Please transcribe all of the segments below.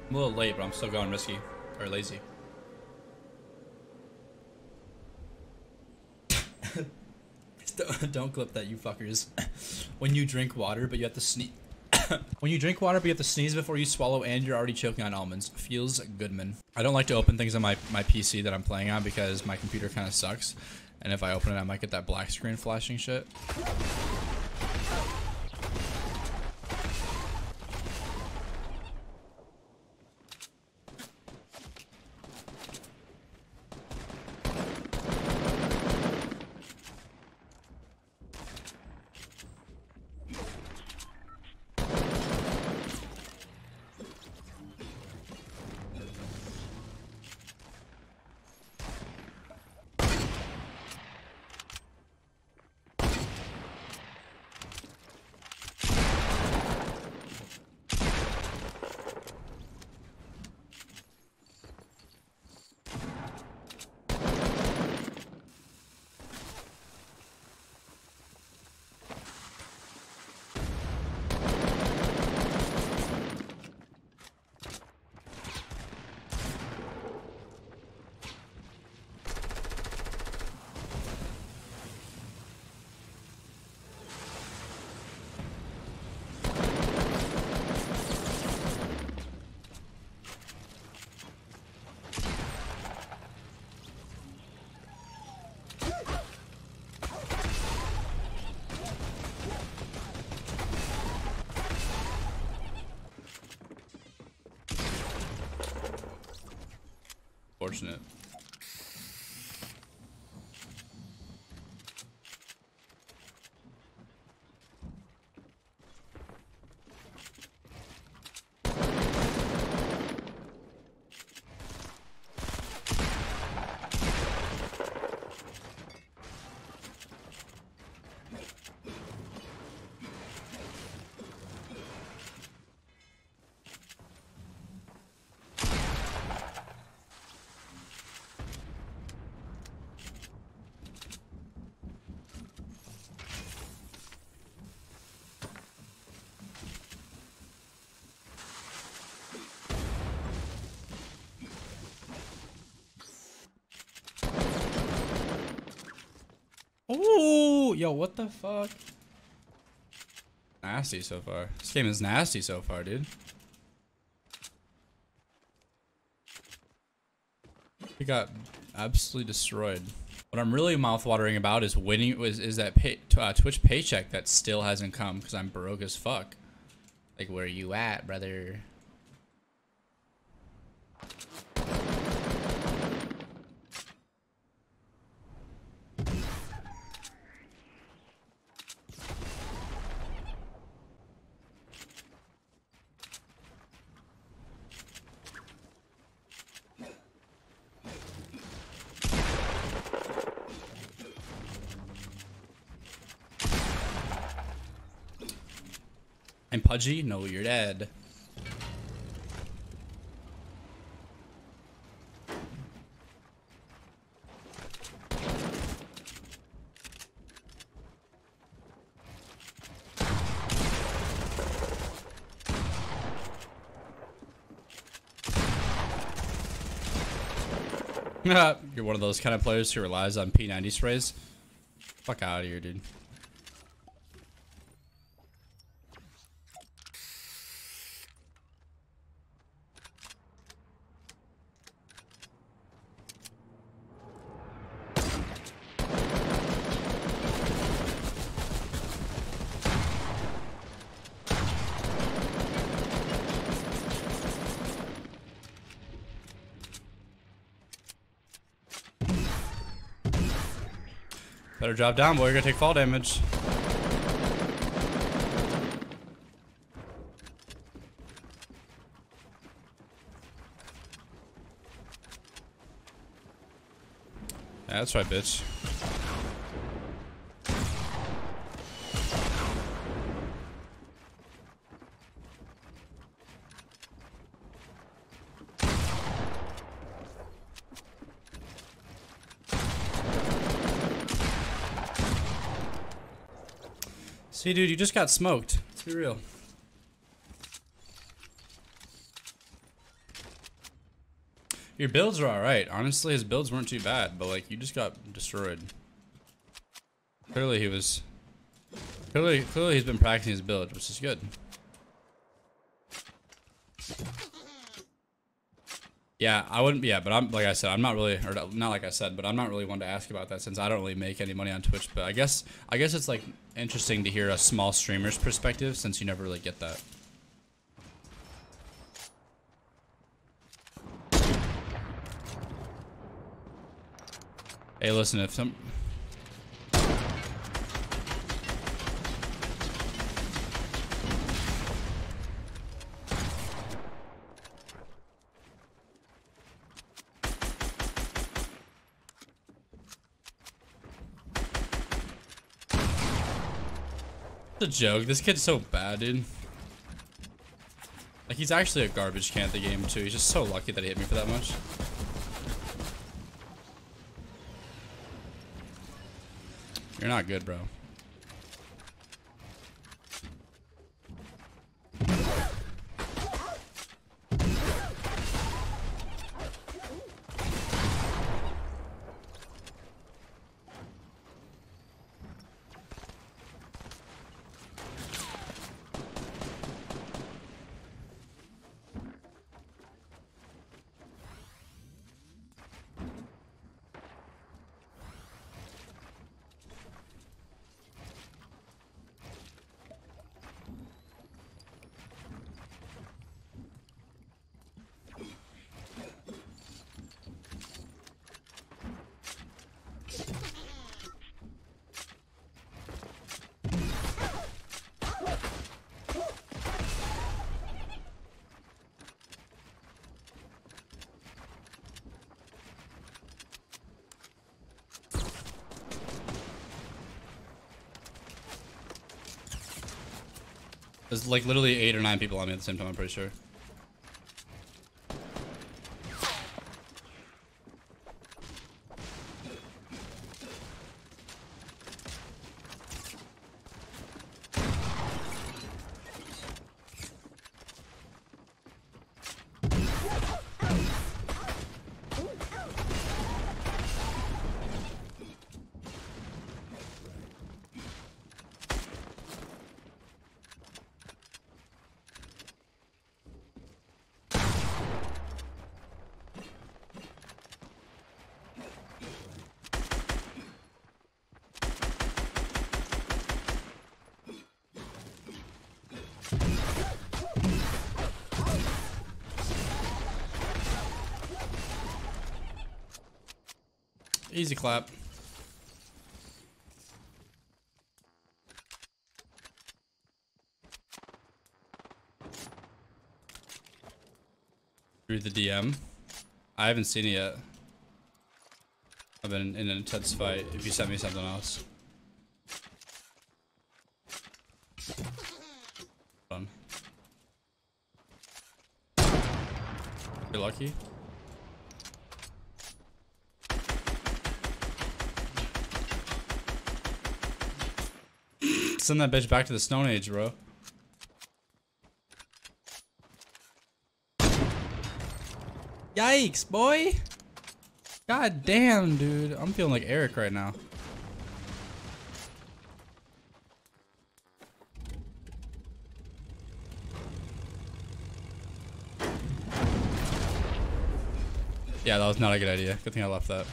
I'm a little late, but I'm still going risky. Or lazy. Don't clip that, you fuckers. When you drink water, but you have to sneeze. When you drink water, but you have to sneeze before you swallow, and you're already choking on almonds. Feels good, man. I don't like to open things on my PC that I'm playing on because my computer kind of sucks. And if I open it, I might get that black screen flashing shit. Fortunate. Oh, yo, what the fuck? Nasty so far. This game is nasty so far, dude. We got absolutely destroyed. What I'm really mouthwatering about is winning. Is that Twitch paycheck that still hasn't come because I'm broke as fuck. Like, where you at, brother? I'm Pudgy? No, you're dead. You're one of those kind of players who relies on P90 sprays? Fuck out of here, dude. Better drop down, boy. You're gonna take fall damage. Yeah, that's right, bitch. See, dude, you just got smoked. Let's be real. Your builds are alright. Honestly, his builds weren't too bad, but like you just got destroyed. Clearly he was. Clearly he's been practicing his build, which is good. Yeah, I wouldn't. Yeah, but I'm like I said, I'm not really, or not like I said, but I'm not really one to ask about that since I don't really make any money on Twitch. But I guess it's like interesting to hear a small streamer's perspective since you never really get that. Hey, listen, if some. It's a joke. This kid's so bad, dude. Like, he's actually a garbage can at the game, too. He's just so lucky that he hit me for that much. You're not good, bro. There's like literally 8 or 9 people on me at the same time, I'm pretty sure. Easy clap. Through the DM. I haven't seen it yet. I've been in an intense fight. If you sent me something else. Hold on. You're lucky. Send that bitch back to the Stone Age, bro. Yikes, boy. God damn, dude. I'm feeling like Eric right now. Yeah, that was not a good idea. Good thing I left that.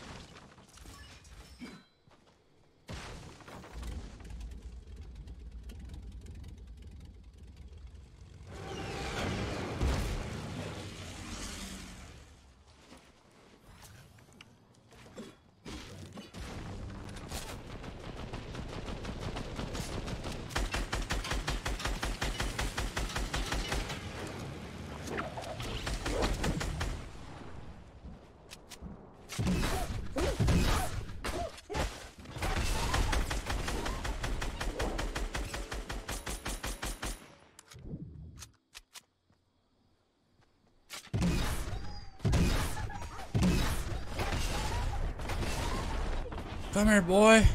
Come here, boy.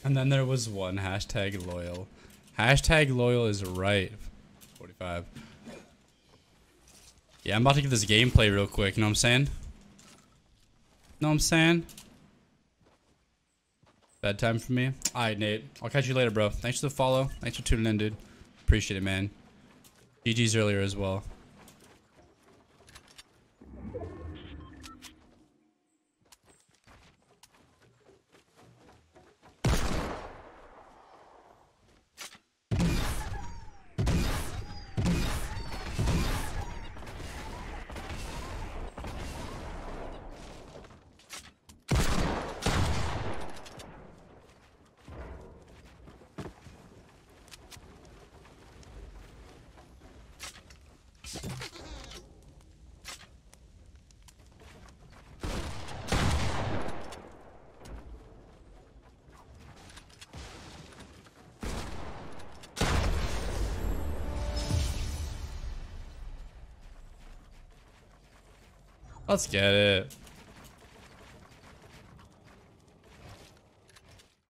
And then there was one hashtag loyal. Hashtag loyal is right. 45. Yeah, I'm about to get this gameplay real quick. You know what I'm saying? Know what I'm saying? Bedtime for me. Alright, Nate. I'll catch you later, bro. Thanks for the follow. Thanks for tuning in, dude. Appreciate it, man. GG's earlier as well. Let's get it.